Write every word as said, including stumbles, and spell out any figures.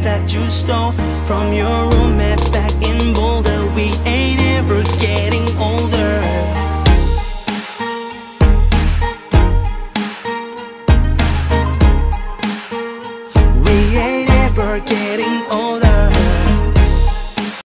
that you stole from your roommate back in Boulder. We ain't ever getting older. We ain't ever getting older.